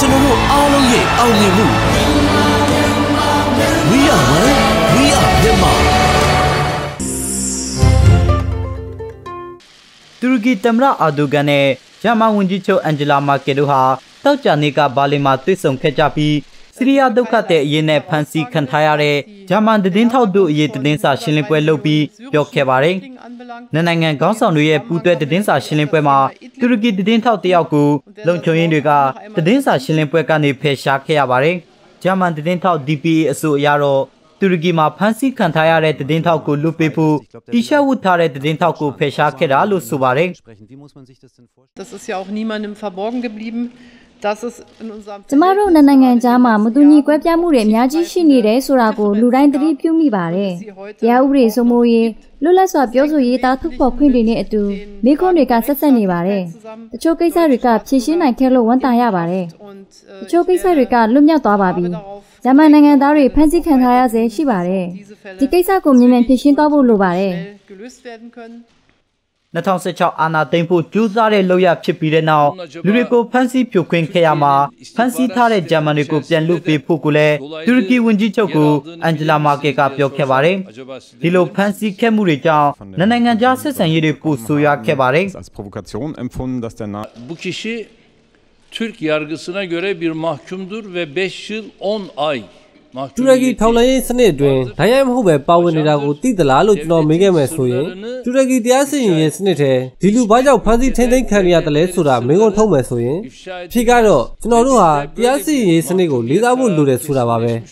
ကျွန်တော်တို့အားလုံးရဲ့အောင်မြင်မှု We are one we are Myanmar တူရကီသမ္မတအာဒိုဂန်နဲ့ဂျာမန်ဝန်ကြီးချုပ်အန်ဂျလာမာကယ်တို့ဟာတောက်ကြနေ့ကဘာလင်မှာတွေ့ဆုံခဲ့ကြပြီးဆီးရီးယားဒုက္ခသည်အရေးနဲ့ဖမ်းဆီးခံထားရတဲ့ဂျာမန်သတင်းထောက်တို့အရေးသတင်းစာရှင်းလင်းပွဲလုပ်ပြီးပြောခဲ့ပါတယ်။နိုင်ငံခေါင်းဆောင်တွေရဲ့ပူးတွဲသတင်းစာရှင်းလင်းပွဲမှာတူရကီသတင်းထောက်တယောက်ကိုလုံခြုံရေးတွေကသတင်းစာရှင်းလင်းပွဲကနေဖယ်ရှားခဲ့ရပါတယ်။ဂျာမန်သတင်းထောက် DPA အဆိုအရတော့တူရကီမှာဖမ်းဆီးခံထားရတဲ့သတင်းထောက်ကိုလွတ်ပေးဖို့တီရှပ်ဝတ်ထားတဲ့သတင်းထောက်ကိုဖယ်ရှားခဲ့တာလို့ဆိုပါတယ်။ Das ist ja auch niemandem verborgen geblieben. ကျမတို့နိုင်ငံကြားမှာမတူညီကွဲပြားမှုတွေအများကြီးရှိနေတယ်ဆိုတာကိုလူတိုင်းသတိပြုမိပါတယ်။တရားဥပဒေစိုးမိုးရေးလွတ်လပ်စွာပြောဆိုရေးသားထုတ်ဖော်ခွင့်တွေနဲ့အတူမိခွန်းတွေကဆက်ဆက်နေပါတယ်။တချို့ကိစ္စတွေကဖြေရှင်းနိုင်ခဲ့လို့ဝမ်းသာရပါတယ်။တချို့ကိစ္စတွေကလွတ်မြောက်သွားပါပြီ။ဂျာမန်နိုင်ငံသားတွေဖမ်းဆီးခံထားရဆဲရှိပါတယ်။ဒီကိစ္စကိုမြန်မြန်ဖြေရှင်းသွားဖို့လိုပါတယ်။ 2016အာနာသိန်းဖို့ကျူးစားတဲ့လောက်ရဖြစ်ပြီးတဲ့နောက်လူတွေကိုဖမ်းဆီးဖြိုခွင်းခဲ့ရမှာဖမ်းဆီးထားတဲ့ဂျာမန်တွေကိုပြန်လွှတ်ပေးဖို့ကိုလည်းတူရကီဝန်ကြီးချုပ်ကအန်ဂျလာမာကယ်ကပြောခဲ့ပါတယ်။ဒီလိုဖမ်းဆီးခဲ့မှုတွေကြောင့်နိုင်ငံခြားဆက်ဆံရေးတွေပိုဆိုးရွားခဲ့ပါတယ်။ Bu kişi Türk yargısına göre bir mahkumdur ve 5 yıl 10 ay တူရကီထောက်လှမ်းရေးစနစ်အတွင်းဒဏ်ရိုက်မဟုတ်ပဲပါဝင်နေတာကိုသိသလားလို့ကျွန်တော်မေးခဲ့မယ်ဆိုရင်တူရကီတရားစီရင်ရေးစနစ်ထဲဒီလူဘာကြောင့်ဖမ်းဆီးထိန်းသိမ်းခံရတယ်လဲဆိုတာမေးခွန်းထုတ်မယ်ဆိုရင်ဖြစ်ကတော့ကျွန်တော်တို့ဟာတရားစီရင်ရေးစနစ်ကိုလေးစားဖို့လိုတယ်ဆိုတာပါပဲ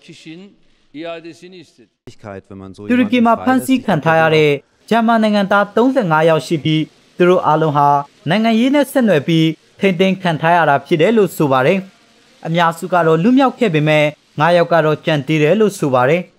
တူရကီမှာဖမ်းဆီးခံထားရတဲ့ဂျာမန်နိုင်ငံသား35ယောက်ရှိပြီးသူတို့အားလုံးဟာနိုင်ငံရေးနဲ့ဆက်နွယ်ပြီးထိန်းသိမ်းခံထားရတာဖြစ်တယ်လို့ဆိုပါတယ်အများစုကတော့လူမြောက်ခဲ့ပေမဲ့9ယောက်ကတော့ကြံသေးတယ်လို့ဆိုပါတယ်